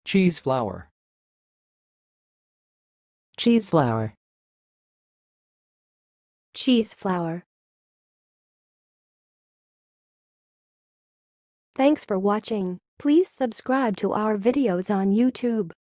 cheese flour, cheese flour, cheese flour. Thanks for watching. Please subscribe to our videos on YouTube.